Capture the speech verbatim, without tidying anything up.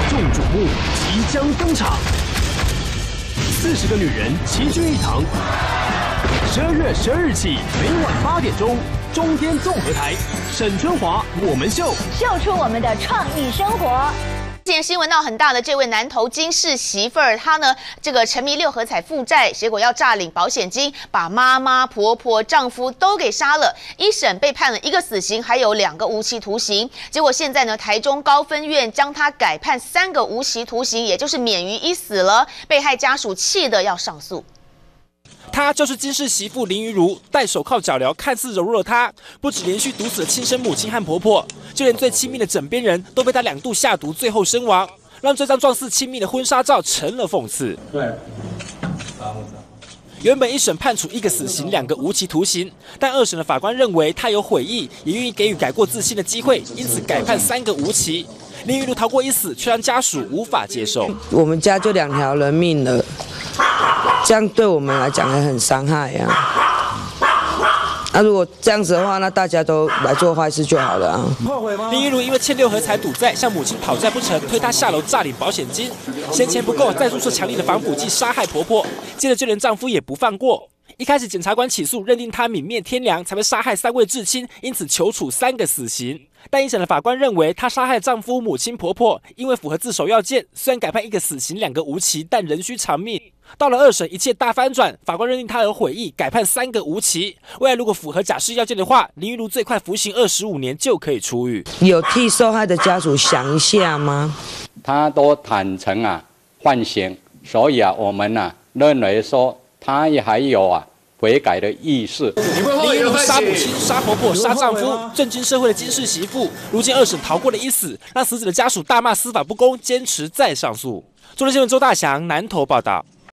众瞩目即将登场，四十个女人齐聚一堂。十二月十二日起，每晚八点钟，中天综合台，沈春华我们秀， 秀出我们的创意生活。 之前新闻闹很大的这位南投金氏媳妇儿，她呢这个沉迷六合彩负债，结果要诈领保险金，把妈妈、婆婆、丈夫都给杀了。一审被判了一个死刑，还有两个无期徒刑。结果现在呢，台中高分院将她改判三个无期徒刑，也就是免于一死了。被害家属气得要上诉。 她就是金氏媳妇林于如，戴手铐脚镣，看似柔弱的她，不止连续毒死了亲生母亲和婆婆，就连最亲密的枕边人都被她两度下毒，最后身亡，让这张状似亲密的婚纱照成了讽刺。对，原本一审判处一个死刑，两个无期徒刑，但二审的法官认为她有悔意，也愿意给予改过自新的机会，因此改判三个无期。林于如逃过一死，却让家属无法接受。 我们家就两条人命了。 这样对我们来讲也很伤害呀、啊。那、啊、如果这样子的话，那大家都来做坏事就好了啊。 后悔吗？林于如因为欠六合彩赌债，向母亲讨债不成，推她下楼诈领保险金，嫌钱不够，再注射强力的防腐剂杀害婆婆，接着就连丈夫也不放过。一开始检察官起诉，认定她泯灭天良，才会杀害三位至亲，因此求处三个死刑。 但一审的法官认为，她杀害丈夫、母亲、婆婆，因为符合自首要件，虽然改判一个死刑，两个无期，但仍需偿命。到了二审，一切大翻转，法官认定她有悔意，改判三个无期。未来如果符合假释要件的话，林于如最快服刑二十五年就可以出狱。 有替受害的家属想一下吗？ 他都坦诚啊，犯行，所以啊，我们啊认为说他也还有啊。 悔改的意识。 林于如杀母亲、杀婆婆、杀丈夫，震惊社会的金氏媳妇，如今二审逃过了一死，让死者的家属大骂司法不公，坚持再上诉。中天新闻周大祥南投报道。